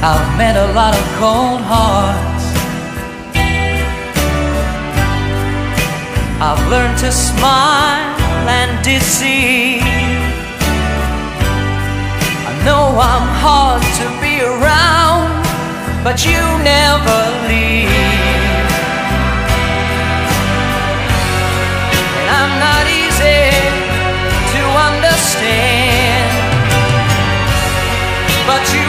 I've met a lot of cold hearts. I've learned to smile and deceive. I know I'm hard to be around, but you never leave. And I'm not easy to understand, but you